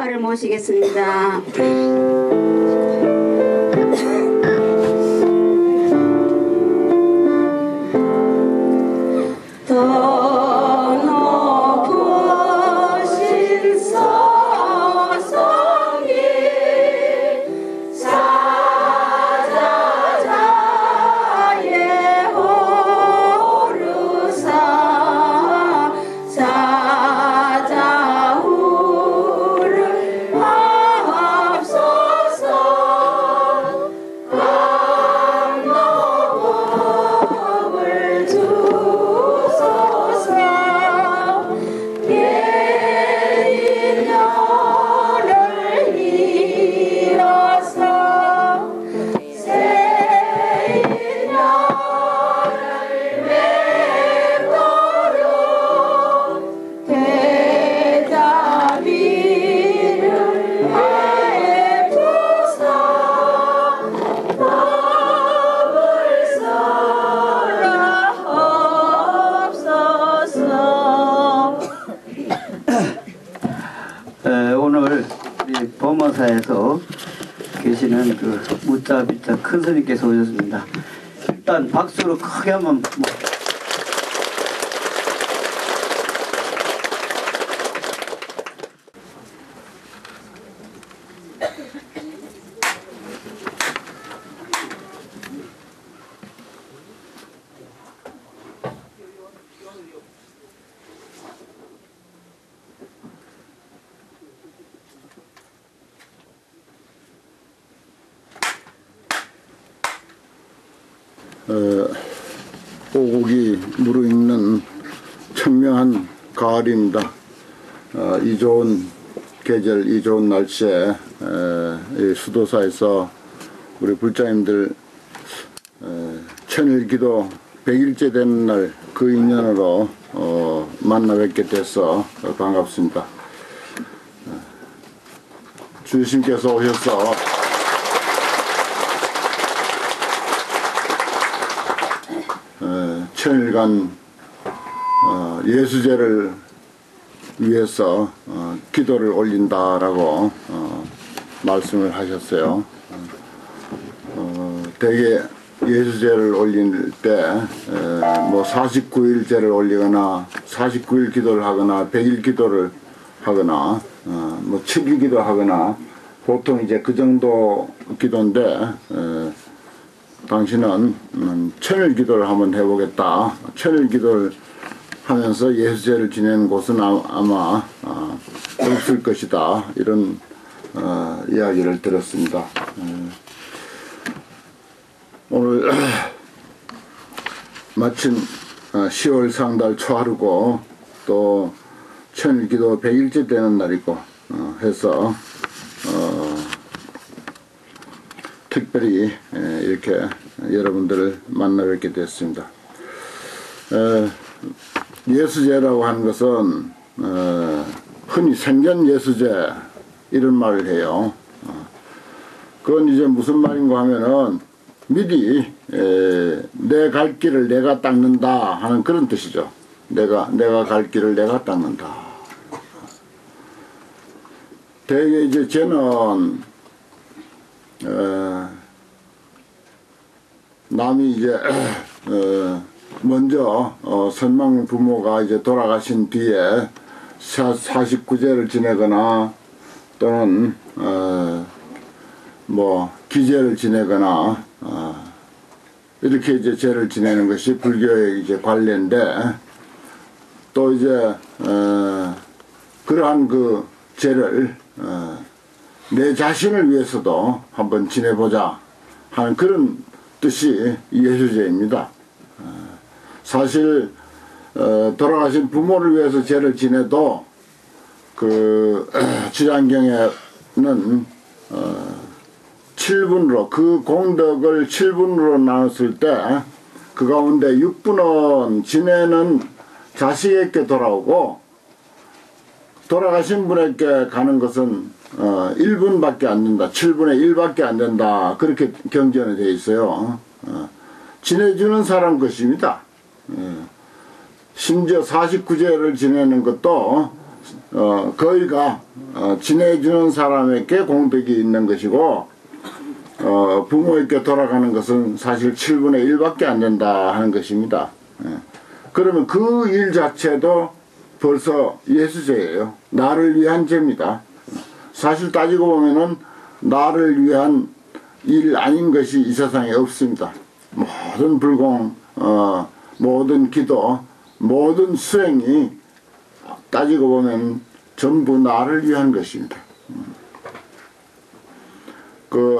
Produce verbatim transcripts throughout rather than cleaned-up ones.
작곡가를 모시겠습니다. 범어사에서 계시는 그 무자 비자 큰 스님께서 오셨습니다. 일단 박수로 크게 한번 뭐 어, 오곡이 무르익는 청명한 가을입니다. 어, 이 좋은 계절, 이 좋은 날씨에 에, 이 수도사에서 우리 불자님들 에, 천일기도 백일째 되는 날 그 인연으로 어, 만나 뵙게 돼서 어, 반갑습니다. 어, 주님께서 오셔서 천일간 어, 예수제를 위해서 어, 기도를 올린다라고 어, 말씀을 하셨어요. 어, 대개 예수제를 올릴 때 뭐 사십구 일제를 올리거나 사십구 일 기도를 하거나 백 일 기도를 하거나 어, 뭐 칠 일 기도 하거나 보통 이제 그 정도 기도인데 에, 당신은 음, 천일 기도를 한번 해보겠다. 천일 기도를 하면서 예수제를 지내는 곳은 아, 아마 아, 없을 것이다. 이런 어, 이야기를 들었습니다. 에, 오늘 마침 어, 시월 상달 초하루고 또 천일 기도 백 일째 되는 날이고 어, 해서 어, 특별히 이렇게 여러분들을 만나 뵙게 됐습니다. 예수제라고 하는 것은 흔히 생전 예수제 이런 말을 해요. 그건 이제 무슨 말인가 하면은 미리 내 갈 길을 내가 닦는다 하는 그런 뜻이죠. 내가 내가 갈 길을 내가 닦는다. 대개 이제 저는 어, 남이 이제 어, 먼저 어, 선망 부모가 이제 돌아가신 뒤에 사십구 제를 지내거나 또는 어, 뭐 기제를 지내거나 어, 이렇게 이제 제를 지내는 것이 불교의 이제 관례인데 또 이제 어, 그러한 그 제를 어, 내 자신을 위해서도 한번 지내보자 하는 그런 뜻이 예수제입니다. 사실 어, 돌아가신 부모를 위해서 제를 지내도 그 지장경에는 어, 칠 분으로 그 공덕을 칠 분으로 나눴을 때 그 가운데 육 분은 지내는 자식에게 돌아오고 돌아가신 분에게 가는 것은 어, 일 분밖에 안 된다. 칠 분의 일밖에 안 된다. 그렇게 경전이 되어 있어요. 어, 지내주는 사람 것입니다. 어, 심지어 사십구 제를 지내는 것도 어, 거의가 어, 지내주는 사람에게 공덕이 있는 것이고 어, 부모에게 돌아가는 것은 사실 칠분의 일밖에 안 된다 하는 것입니다. 예. 그러면 그 일 자체도 벌써 예수제예요. 나를 위한 죄입니다. 사실 따지고 보면은 나를 위한 일 아닌 것이 이 세상에 없습니다. 모든 불공, 어, 모든 기도, 모든 수행이 따지고 보면 전부 나를 위한 것입니다. 그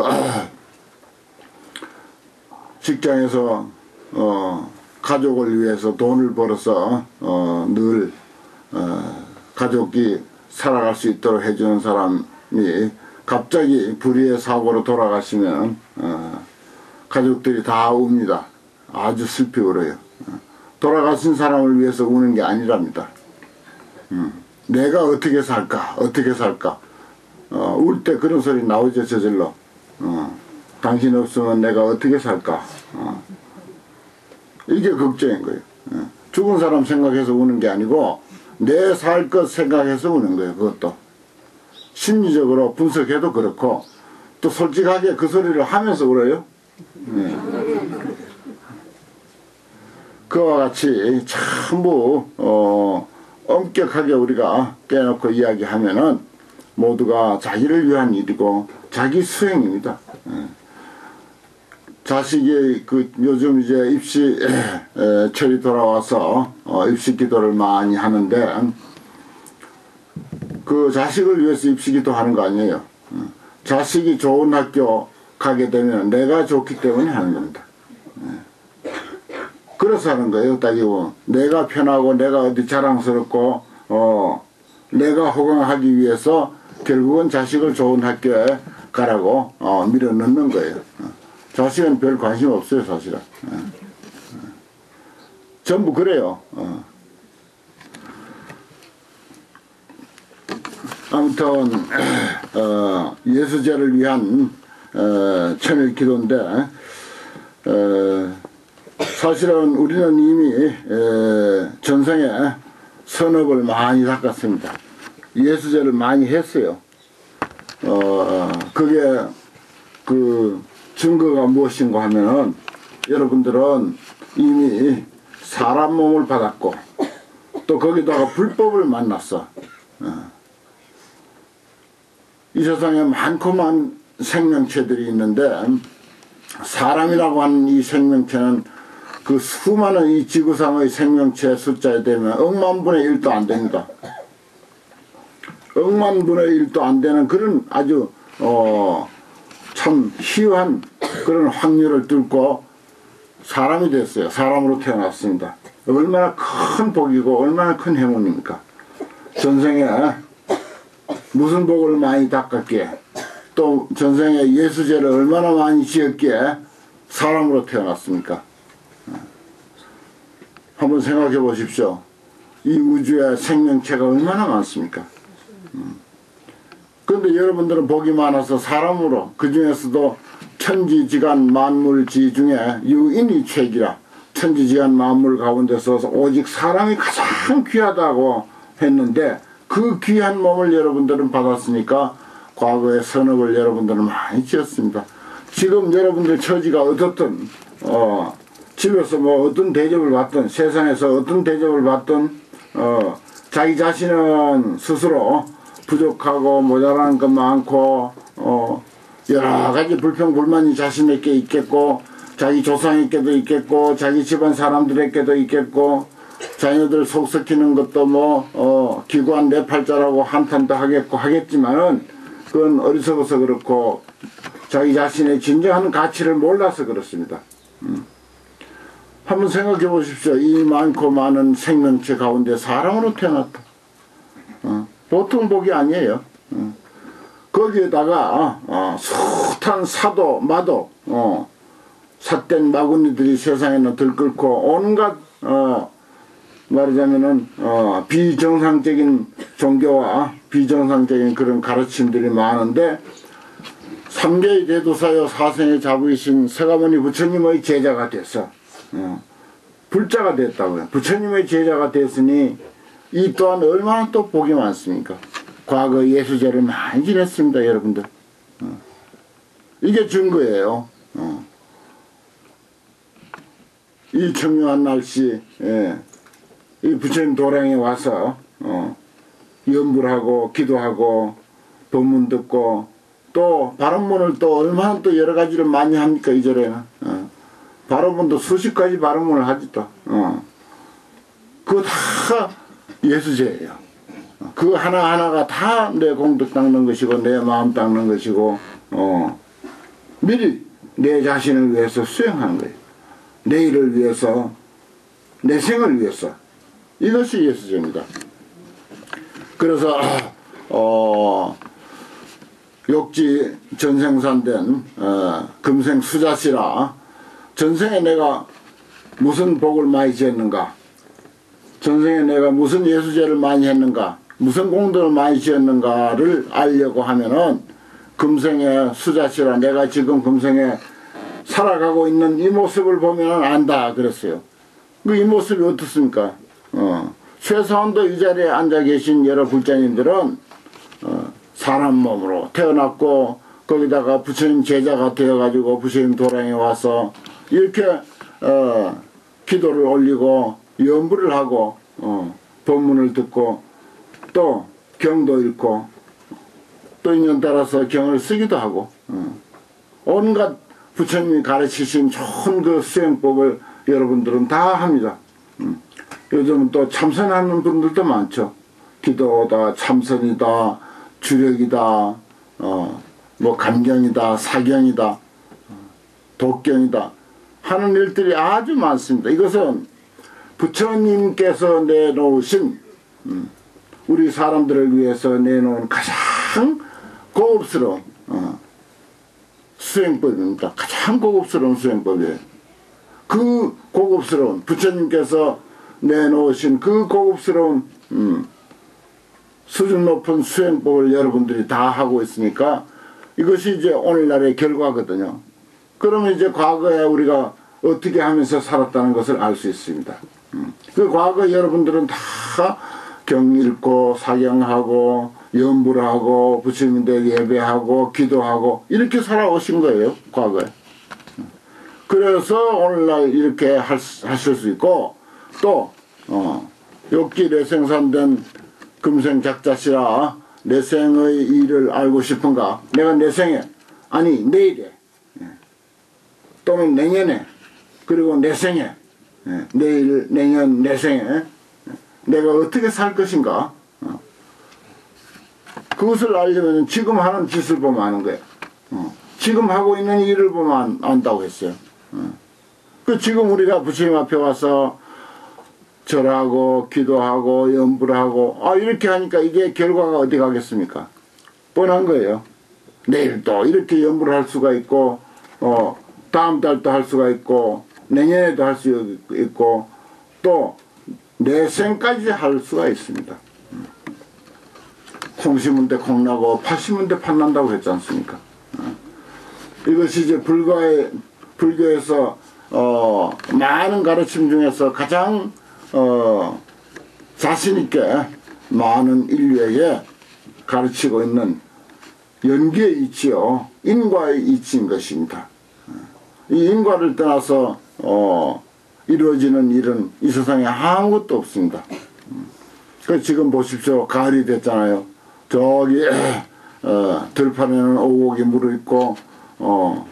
직장에서 어, 가족을 위해서 돈을 벌어서 어, 늘 어, 가족이 살아갈 수 있도록 해주는 사람이 갑자기 불의의 사고로 돌아가시면 어, 가족들이 다 웁니다. 아주 슬피 울어요. 돌아가신 사람을 위해서 우는 게 아니랍니다. 음, 내가 어떻게 살까 어떻게 살까 어, 울 때 그런 소리 나오죠. 저절로 어, 당신 없으면 내가 어떻게 살까 어. 이게 걱정인 거예요. 어. 죽은 사람 생각해서 우는 게 아니고 내 살 것 생각해서 우는 거예요. 그것도 심리적으로 분석해도 그렇고 또 솔직하게 그 소리를 하면서 울어요. 네. 그와 같이 전부 어, 엄격하게 우리가 깨놓고 이야기하면은 모두가 자기를 위한 일이고 자기 수행입니다. 예. 자식이 그 요즘 이제 입시 에, 철이 돌아와서 어, 입시 기도를 많이 하는데 그 자식을 위해서 입시 기도 하는 거 아니에요. 예. 자식이 좋은 학교 가게 되면 내가 좋기 때문에 하는 겁니다. 예. 그래서 하는 거예요. 따지고 내가 편하고 내가 어디 자랑스럽고 어 내가 호강하기 위해서 결국은 자식을 좋은 학교에 가라고 어, 밀어넣는 거예요. 어. 자식은 별 관심 없어요. 사실은. 어. 어. 전부 그래요. 어. 아무튼 어, 예수제를 위한 어, 천일 기도인데 어, 사실은 우리는 이미 에, 전생에 선업을 많이 닦았습니다. 예수제를 많이 했어요. 어, 그게 그 증거가 무엇인가 하면은 여러분들은 이미 사람 몸을 받았고 또 거기다가 불법을 만났어. 어. 이 세상에 많고만 생명체들이 있는데 사람이라고 하는 이 생명체는 그 수많은 이 지구상의 생명체 숫자에 되면 억만분의 일도 안 됩니다. 억만분의 일도 안 되는 그런 아주 어, 참 희귀한 그런 확률을 뚫고 사람이 됐어요. 사람으로 태어났습니다. 얼마나 큰 복이고 얼마나 큰 행운입니까? 전생에 무슨 복을 많이 닦았기에 또 전생에 예수제를 얼마나 많이 지었기에 사람으로 태어났습니까? 한번 생각해 보십시오. 이 우주에 생명체가 얼마나 많습니까? 그런데 음. 여러분들은 복이 많아서 사람으로 그 중에서도 천지지간 만물지 중에 유인이 최기라 천지지간 만물 가운데서 오직 사람이 가장 귀하다고 했는데 그 귀한 몸을 여러분들은 받았으니까 과거에 선업을 여러분들은 많이 지었습니다. 지금 여러분들 처지가 어떻든 어, 집에서 뭐 어떤 대접을 받든 세상에서 어떤 대접을 받든 어, 자기 자신은 스스로 부족하고 모자라는 것 많고 어, 여러 가지 불평불만이 자신에게 있겠고 자기 조상에게도 있겠고 자기 집안 사람들에게도 있겠고 자녀들 속 썩히는 것도 뭐 어, 기구한 내 팔자라고 한탄도 하겠고 하겠지만은 그건 어리석어서 그렇고 자기 자신의 진정한 가치를 몰라서 그렇습니다. 음. 한번 생각해 보십시오. 이 많고 많은 생명체 가운데 사람으로 태어났다. 어, 보통 복이 아니에요. 어. 거기에다가 어, 숱한 사도 마도 어, 삿된 마구니들이 세상에는 들끓고 온갖 어, 말하자면은 어, 비정상적인 종교와 비정상적인 그런 가르침들이 많은데 삼계의 대도사여 사생의 자부이신 서가모니 부처님의 제자가 됐어. 어, 불자가 됐다고요. 부처님의 제자가 됐으니 이 또한 얼마나 또 복이 많습니까? 과거 예수제를 많이 지냈습니다, 여러분들. 어. 이게 증거예요. 어. 이 청명한 날씨, 예. 이 부처님 도량에 와서 어. 연불 하고 기도하고 법문 듣고 또 발언문을 또 얼마나 또 여러 가지를 많이 합니까, 이절에는. 어. 발언문도 수십 가지 발언문을 하지 또. 어. 그거 다 예수제예요. 그 하나하나가 다 내 공덕 닦는 것이고 내 마음 닦는 것이고 어. 미리 내 자신을 위해서 수행하는 거예요. 내일을 위해서, 내 생을 위해서. 이것이 예수제입니다. 그래서 어, 욕지 전생산된 어, 금생 수자시라 전생에 내가 무슨 복을 많이 지었는가, 전생에 내가 무슨 예수제를 많이 했는가, 무슨 공덕을 많이 지었는가를 알려고 하면은 금생에 수자시라 내가 지금 금생에 살아가고 있는 이 모습을 보면 안다 그랬어요. 그 이 모습이 어떻습니까? 어, 최소한도 이 자리에 앉아 계신 여러 불자님들은 어, 사람 몸으로 태어났고 거기다가 부처님 제자가 되어가지고 부처님 도량에 와서 이렇게 어, 기도를 올리고 연불을 하고 어, 법문을 듣고 또 경도 읽고 또 인연 따라서 경을 쓰기도 하고 어, 온갖 부처님이 가르치신 좋은 그 수행법을 여러분들은 다 합니다. 음. 요즘은 또 참선하는 분들도 많죠. 기도다, 참선이다, 주력이다, 어, 뭐 감경이다, 사경이다, 독경이다 하는 일들이 아주 많습니다. 이것은 부처님께서 내놓으신 음, 우리 사람들을 위해서 내놓은 가장 고급스러운 어, 수행법입니다. 가장 고급스러운 수행법이에요. 그 고급스러운 부처님께서 내놓으신 그 고급스러운 음, 수준 높은 수행법을 여러분들이 다 하고 있으니까 이것이 이제 오늘날의 결과거든요. 그러면 이제 과거에 우리가 어떻게 하면서 살았다는 것을 알 수 있습니다. 음. 그 과거 여러분들은 다 경 읽고 사경하고 연불하고 부처님들 예배하고 기도하고 이렇게 살아오신 거예요, 과거에. 그래서 오늘날 이렇게 할, 하실 수 있고 또 어, 욕지 내생산된 금생 작자시라 내생의 일을 알고 싶은가, 내가 내생에 아니 내일에 또는 내년에 그리고 내생에 내일 내년 내생에 내가 어떻게 살 것인가, 어. 그것을 알려면 지금 하는 짓을 보면 아는 거예요. 어. 지금 하고 있는 일을 보면 안, 안다고 했어요. 어. 그 지금 우리가 부처님 앞에 와서 절하고 기도하고 연불하고 아 이렇게 하니까 이게 결과가 어디 가겠습니까? 뻔한 거예요. 내일 또 이렇게 연불을 할 수가 있고 어 다음 달도 할 수가 있고 내년에도 할 수 있고 또 내생까지 할 수가 있습니다. 콩 심은 데 콩 나고 팥 심은 데 팥 난다고 했지 않습니까? 이것이 이제 불교의, 불교에서 어, 많은 가르침 중에서 가장 어, 자신있게 많은 인류에게 가르치고 있는 연기의 이치요, 인과의 이치인 것입니다. 이 인과를 떠나서 어, 이루어지는 일은 이 세상에 아무것도 없습니다. 그 지금 보십시오. 가을이 됐잖아요. 저기 어, 들판에는 오곡이 물어있고 어,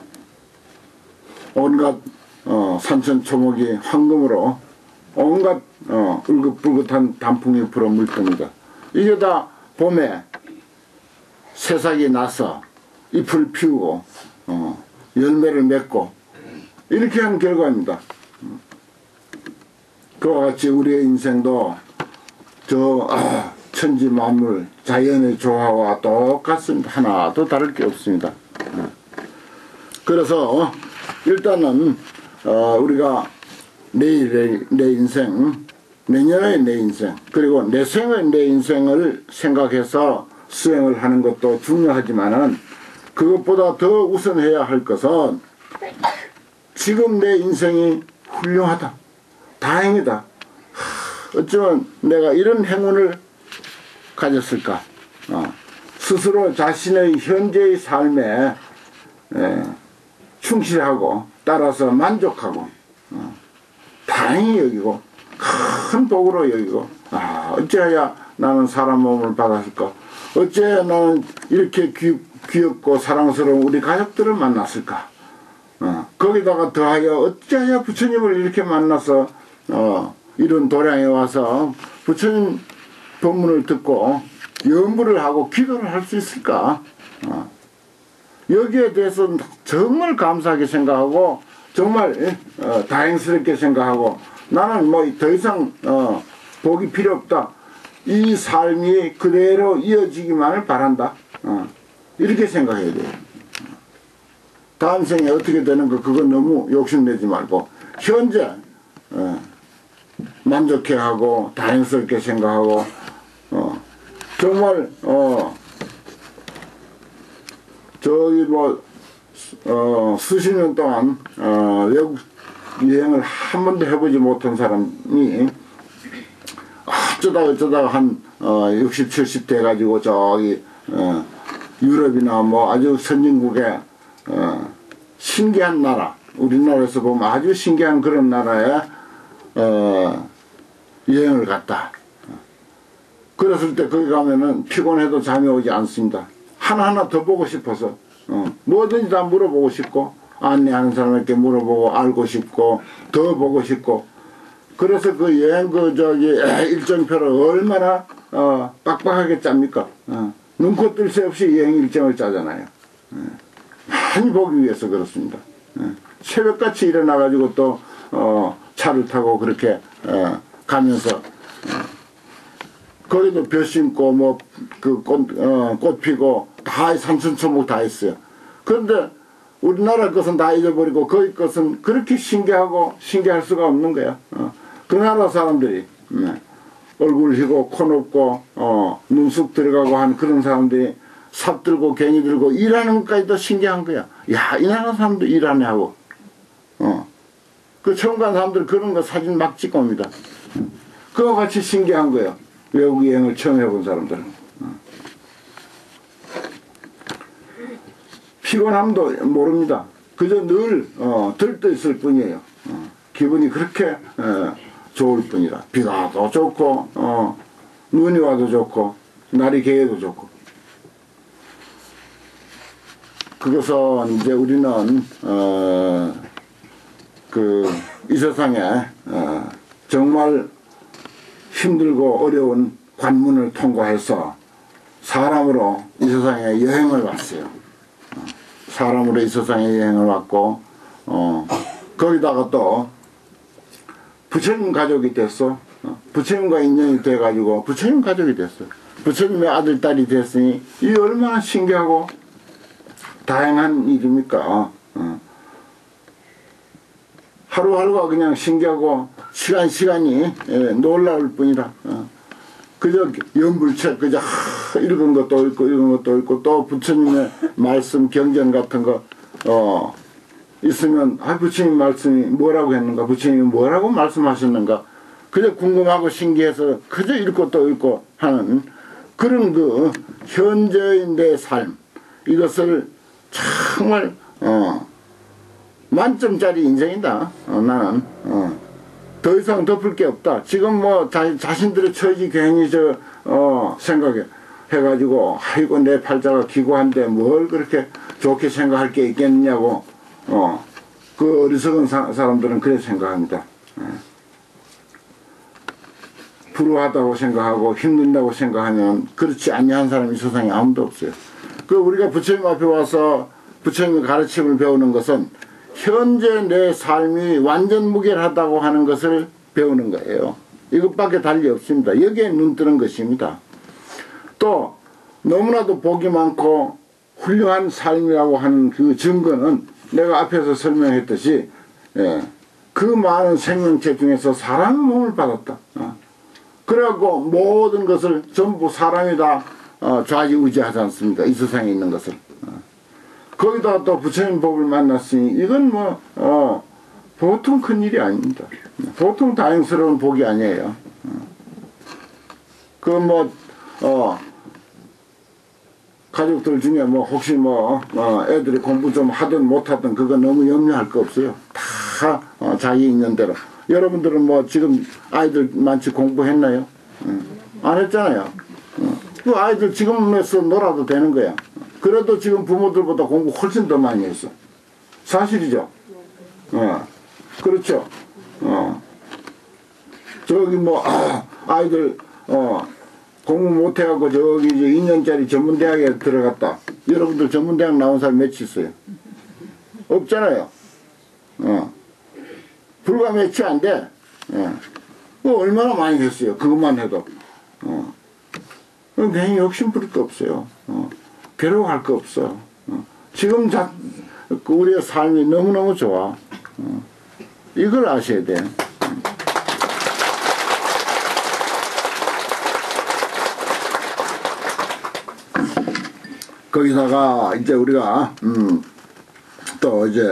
온갖 어, 산천초목이 황금으로 온갖 어, 울긋불긋한 단풍이 불어 물듭니다. 이게 다 봄에 새싹이 나서 잎을 피우고 어, 열매를 맺고 이렇게 하는 결과입니다. 그와 같이 우리의 인생도 저 아, 천지 만물 자연의 조화와 똑같습니다. 하나도 다를 게 없습니다. 그래서 일단은 어, 우리가 내일의 내 인생, 내년의 내 인생, 그리고 내생의 내 인생을 생각해서 수행을 하는 것도 중요하지만은 그것보다 더 우선해야 할 것은 지금 내 인생이 훌륭하다, 다행이다, 어쩌면 내가 이런 행운을 가졌을까. 어. 스스로 자신의 현재의 삶에 에, 충실하고 따라서 만족하고 어. 다행히 여기고 큰 복으로 여기고 아, 어찌하여 나는 사람 몸을 받았을까. 어찌하여 나는 이렇게 귀, 귀엽고 사랑스러운 우리 가족들을 만났을까. 어. 거기다가 더하여 어찌하여 부처님을 이렇게 만나서 어, 이런 도량에 와서 부처님 법문을 듣고 염불을 하고 기도를 할 수 있을까. 어. 여기에 대해서 정말 감사하게 생각하고 정말 어, 다행스럽게 생각하고 나는 뭐 더 이상 어, 복이 필요 없다. 이 삶이 그대로 이어지기만을 바란다. 어, 이렇게 생각해야 돼요. 다음 생에 어떻게 되는 거 그건 너무 욕심내지 말고 현재 어, 만족해하고 다행스럽게 생각하고 어, 정말 어, 저희 뭐 어, 수십 년 동안 어, 외국 여행을 한 번도 해보지 못한 사람이 어쩌다가 어쩌다가 한 어, 육십, 칠십 대 가지고 저기 어, 유럽이나 뭐 아주 선진국에 어, 신기한 나라, 우리나라에서 보면 아주 신기한 그런 나라에 어, 여행을 갔다. 그랬을 때 거기 가면은 피곤해도 잠이 오지 않습니다. 하나하나 더 보고 싶어서 어, 뭐든지 다 물어보고 싶고 안내하는 사람에게 물어보고 알고 싶고 더 보고 싶고 그래서 그 여행 그 저기 일정표를 얼마나 어, 빡빡하게 짭니까? 어, 눈코 뜰 새 없이 여행 일정을 짜잖아요. 어, 많이 보기 위해서 그렇습니다. 어, 새벽같이 일어나가지고 또 어, 차를 타고 그렇게 어, 가면서 어, 거기도 벼 심고 뭐 그 꽃 어, 꽃 피고 다 산천초목 다 있어요. 그런데 우리나라 것은 다 잊어버리고 거기 것은 그렇게 신기하고 신기할 수가 없는 거야. 어. 그 나라 사람들이 네. 얼굴 휘고 코 높고 어, 눈쑥 들어가고 한 그런 사람들이 삽 들고 갱이 들고 일하는 것까지도 신기한 거야. 야, 이 나라 사람도 일하네 하고 어. 그 처음 간 사람들 그런 거 사진 막 찍고 옵니다. 그거 같이 신기한 거예요. 외국 여행을 처음 해본 사람들은. 어. 피곤함도 모릅니다. 그저 늘 어, 들떠 있을 뿐이에요. 어, 기분이 그렇게 어, 좋을 뿐이라. 비가 와도 좋고 어, 눈이 와도 좋고 날이 개해도 좋고. 그것은 이제 우리는 어, 그 이 세상에 어, 정말 힘들고 어려운 관문을 통과해서 사람으로 이 세상에 여행을 왔어요. 사람으로 이 세상에 여행을 왔고 어, 거기다가 또 부처님 가족이 됐어. 어, 부처님과 인연이 돼가지고 부처님 가족이 됐어. 부처님의 아들 딸이 됐으니 이 얼마나 신기하고 다양한 일입니까. 어. 하루하루가 그냥 신기하고 시간 시간이 예, 놀라울 뿐이라. 어. 그저 연불책 그저 하, 읽은 것도 읽고 읽은 것도 읽고 또 부처님의 말씀 경전 같은 거 어, 있으면 아 부처님 말씀이 뭐라고 했는가 부처님이 뭐라고 말씀하셨는가 그저 궁금하고 신기해서 그저 읽고 또 읽고 하는 그런 그 현재의 내 삶 이것을 정말 어, 만점짜리 인생이다. 어, 나는 어. 더 이상 덮을 게 없다. 지금 뭐 자, 자신들의 처지 괜히 저 어, 생각해 해가지고 아이고 내 팔자가 기고한데 뭘 그렇게 좋게 생각할 게 있겠느냐고 어, 그 어리석은 사, 사람들은 그렇게 생각합니다. 예. 불우하다고 생각하고 힘든다고 생각하면 그렇지 아니한 사람이 세상에 아무도 없어요. 그 우리가 부처님 앞에 와서 부처님의 가르침을 배우는 것은 현재 내 삶이 완전 무결하다고 하는 것을 배우는 거예요. 이것밖에 달리 없습니다. 여기에 눈 뜨는 것입니다. 또 너무나도 복이 많고 훌륭한 삶이라고 하는 그 증거는 내가 앞에서 설명했듯이 예, 그 많은 생명체 중에서 사람의 몸을 받았다. 어. 그래갖고 모든 것을 전부 사람이 다 어, 좌지우지하지 않습니까? 이 세상에 있는 것을. 거기다가 또 부처님 법을 만났으니 이건 뭐 어, 보통 큰일이 아닙니다. 보통 다행스러운 복이 아니에요. 어. 그 뭐 어 가족들 중에 뭐 혹시 뭐 어, 애들이 공부 좀 하든 못하든 그거 너무 염려할 거 없어요. 다 어, 자기 있는 대로. 여러분들은 뭐 지금 아이들 많이 공부했나요? 응. 안 했잖아요. 응. 그 아이들 지금에서 놀아도 되는 거야. 그래도 지금 부모들보다 공부 훨씬 더 많이 했어. 사실이죠. 어. 그렇죠. 어. 저기 뭐 아, 아이들 어. 공부 못해갖고 저기 이제 이 년짜리 전문대학에 들어갔다. 여러분들 전문대학 나온 사람 몇이 있어요? 없잖아요. 어. 불과 몇이 안 돼. 어. 그 얼마나 많이 했어요. 그것만 해도. 어. 괜히 욕심 부릴 거 없어요. 어. 괴로워할 거 없어. 어. 지금 자, 우리의 삶이 너무너무 좋아. 어. 이걸 아셔야 돼. 거기다가 이제 우리가 음, 또 이제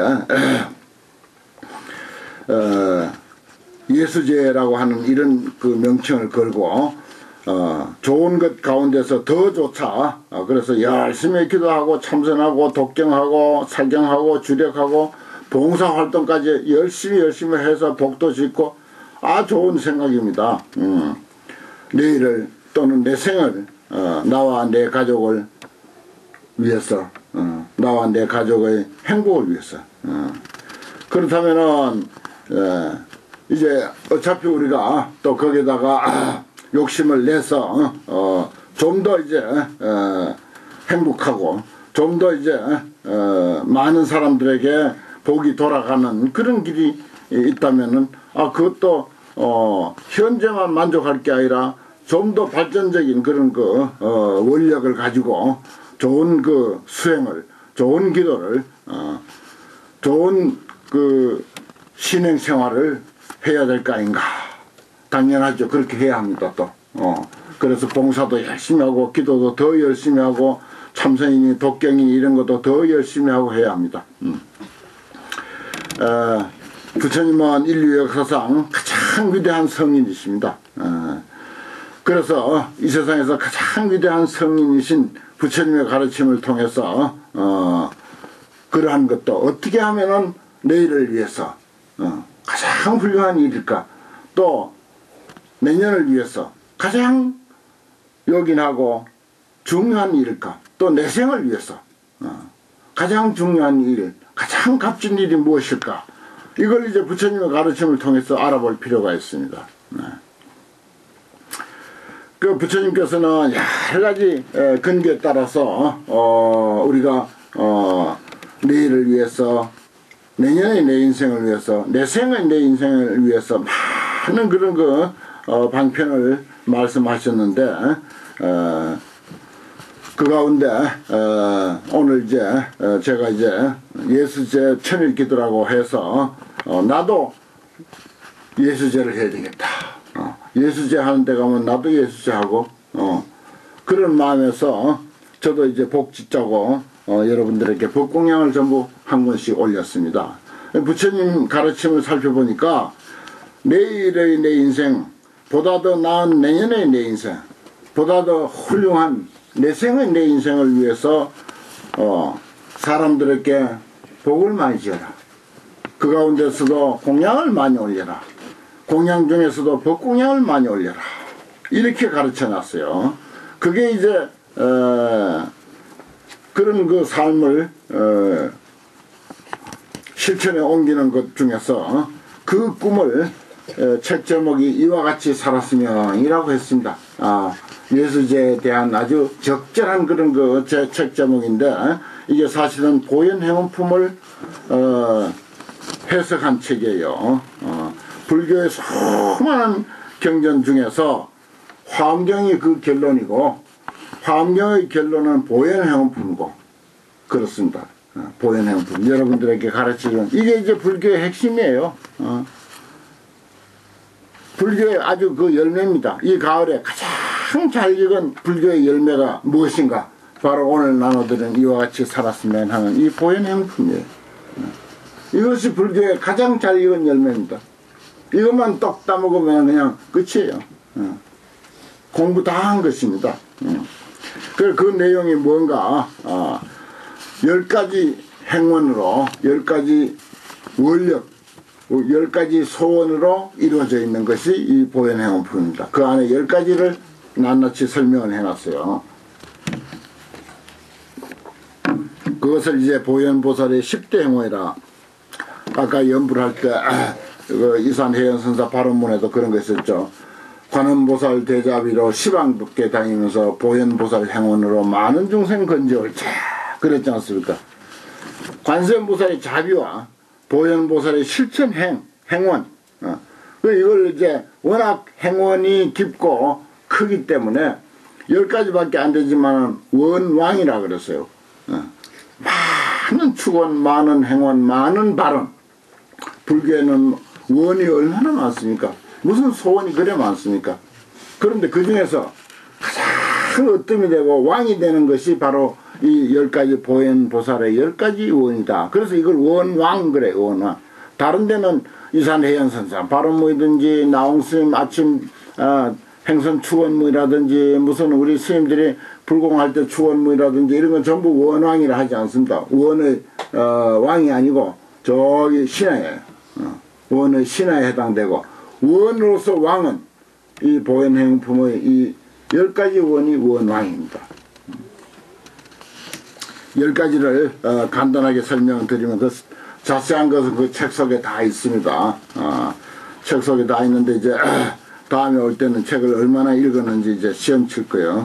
어, 예수제라고 하는 이런 그 명칭을 걸고 어, 좋은 것 가운데서 더 좋자. 어, 그래서 열심히 기도하고 참선하고 독경하고 살경하고 주력하고 봉사활동까지 열심히 열심히 해서 복도 짓고 아 좋은 생각입니다. 음. 내일을 또는 내 생을 어, 나와 내 가족을 위해서 어, 나와 내 가족의 행복을 위해서 어. 그렇다면은 예, 이제 어차피 우리가 또 거기다가 아, 욕심을 내서 어, 좀 더 이제 어, 행복하고 좀 더 이제 어, 많은 사람들에게 복이 돌아가는 그런 길이 있다면은 아 그것도 어, 현재만 만족할 게 아니라 좀 더 발전적인 그런 그 어, 원력을 가지고 좋은 그 수행을, 좋은 기도를, 어, 좋은 그 신행 생활을 해야 될 거 아닌가. 당연하죠. 그렇게 해야 합니다, 또. 어. 그래서 봉사도 열심히 하고, 기도도 더 열심히 하고, 참선이니 독경이니 이런 것도 더 열심히 하고 해야 합니다. 음. 어, 부처님은 인류 역사상 가장 위대한 성인이십니다. 어. 그래서 이 세상에서 가장 위대한 성인이신 부처님의 가르침을 통해서 어, 그러한 것도 어떻게 하면은 내일을 위해서 어, 가장 훌륭한 일일까 또 내년을 위해서 가장 요긴하고 중요한 일일까 또 내 생을 위해서 어, 가장 중요한 일 가장 값진 일이 무엇일까 이걸 이제 부처님의 가르침을 통해서 알아볼 필요가 있습니다. 네. 그 부처님께서는 여러 가지 근거에 따라서 어 우리가 어 내일을 위해서 내년의 내 인생을 위해서 내 생의 내 인생을 위해서 많은 그런 그 어 방편을 말씀하셨는데 어 그 가운데 어 오늘 이제 어 제가 이제 예수제 천일 기도라고 해서 어 나도 예수제를 해야 되겠다. 어, 예수제 하는 데 가면 나도 예수제 하고 어, 그런 마음에서 어, 저도 이제 복 짓자고 어, 여러분들에게 복공양을 전부 한 권씩 올렸습니다. 부처님 가르침을 살펴보니까 내일의 내 인생 보다 더 나은 내년의 내 인생 보다 더 훌륭한 내 생의 내 인생을 위해서 어, 사람들에게 복을 많이 지어라. 그 가운데서도 공양을 많이 올려라. 공양 중에서도 법공양을 많이 올려라. 이렇게 가르쳐 놨어요. 그게 이제 어, 그런 그 삶을 어, 실천에 옮기는 것 중에서 그 꿈을 어, 책 제목이 이와 같이 살았으면 이라고 했습니다. 아, 예수제에 대한 아주 적절한 그런 그 제 책 제목인데 이게 사실은 보현행원품을 어, 해석한 책이에요. 어, 불교의 수많은 경전 중에서 화엄경이 그 결론이고 화엄경의 결론은 보현행원품이고 그렇습니다. 어, 보현행원품 여러분들에게 가르치는 이게 이제 불교의 핵심이에요. 어. 불교의 아주 그 열매입니다. 이 가을에 가장 잘 익은 불교의 열매가 무엇인가? 바로 오늘 나눠드린 이와 같이 살았으면 하는 이 보현행품이에요. 이것이 불교의 가장 잘 익은 열매입니다. 이것만 떡 따먹으면 그냥 끝이에요. 공부 다 한 것입니다. 음. 그, 그 내용이 뭔가 어, 열 가지 행원으로 열 가지 원력 열 가지 소원으로 이루어져 있는 것이 이 보현행원품입니다. 그 안에 열 가지를 낱낱이 설명을 해놨어요. 그것을 이제 보현보살의 십 대 행원이라 아까 연불 할 때 그 이산해연선사 발언문에도 그런 거 있었죠. 관음보살 대자비로 시방법계 다니면서 보현보살 행원으로 많은 중생 건져올자 그랬지 않습니까? 관세음보살의 자비와 보현보살의 실천 행, 행원 어. 이걸 이제 워낙 행원이 깊고 크기 때문에 열 가지밖에 안 되지만 원왕이라 그랬어요. 어. 많은 축원, 많은 행원, 많은 발언. 불교에는 원이 얼마나 많습니까? 무슨 소원이 그래 많습니까? 그런데 그 중에서 가장 으뜸이 되고 왕이 되는 것이 바로 이 열 가지 보현보살의 열 가지 원이다. 그래서 이걸 원왕 그래, 원왕. 다른 데는 이산해연선사 발언무이든지 나홍스님 아침 어, 행선 추원무이라든지 무슨 우리 스님들이 불공할 때 추원무이라든지 이런 건 전부 원왕이라 하지 않습니다. 원의 어, 왕이 아니고 저기 신하예요. 어, 원의 신하에 해당되고 원으로서 왕은 이 보현행품의 이 열 가지 원이 원왕입니다. 열 가지를 어, 간단하게 설명드리면 그 자세한 것은 그 책 속에 다 있습니다. 어, 책 속에 다 있는데 이제 다음에 올 때는 책을 얼마나 읽었는지 이제 시험 칠 거예요.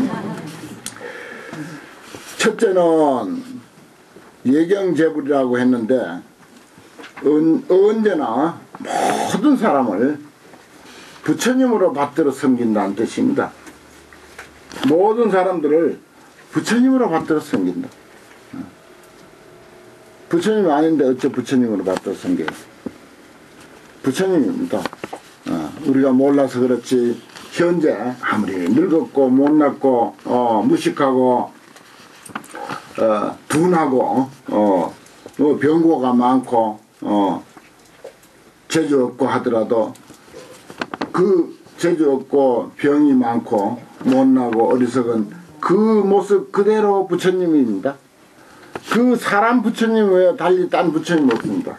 첫째는 예경제불이라고 했는데 언, 언제나 모든 사람을 부처님으로 받들어 섬긴다는 뜻입니다. 모든 사람들을 부처님으로 받들어 섬긴다. 부처님이 아닌데 어째 부처님으로 받들어 섬겨요? 부처님입니다. 어, 우리가 몰라서 그렇지 현재 아무리 늙었고 못났고 어, 무식하고 어, 둔하고 어, 뭐 병고가 많고 어, 재주 없고 하더라도 그 재주 없고 병이 많고 못나고 어리석은 그 모습 그대로 부처님입니다. 그 사람 부처님 외에 달리 딴 부처님 없습니다.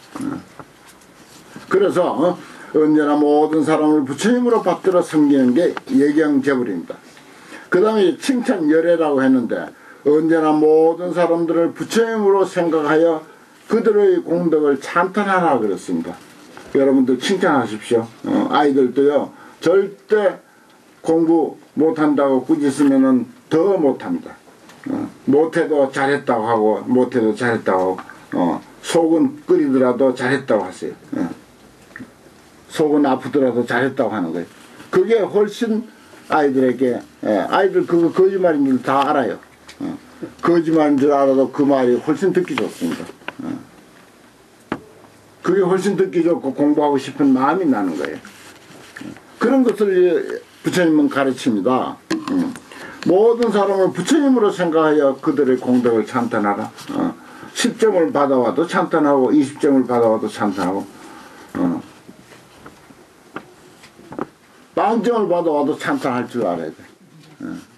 그래서 어, 언제나 모든 사람을 부처님으로 받들어 섬기는 게 예경제불입니다. 그 다음에 칭찬열애라고 했는데 언제나 모든 사람들을 부처님으로 생각하여 그들의 공덕을 찬탄하라 그랬습니다. 여러분들 칭찬하십시오. 어, 아이들도요 절대 공부 못한다고 꾸짖으면은 더 못합니다. 어, 못해도 잘했다고 하고 못해도 잘했다고 하고 어, 속은 끓이더라도 잘했다고 하세요. 어. 속은 아프더라도 잘했다고 하는 거예요. 그게 훨씬 아이들에게 예, 아이들 그거 거짓말인 줄 다 알아요. 어. 거짓말인 줄 알아도 그 말이 훨씬 듣기 좋습니다. 어. 그게 훨씬 듣기 좋고 공부하고 싶은 마음이 나는 거예요. 그런 것을 부처님은 가르칩니다. 음. 모든 사람을 부처님으로 생각하여 그들의 공덕을 찬탄하라. 어. 십 점을 받아와도 찬탄하고 이십 점을 받아와도 찬탄하고 어. 빵점을 받아와도 찬탄할 줄 알아야 돼. 어.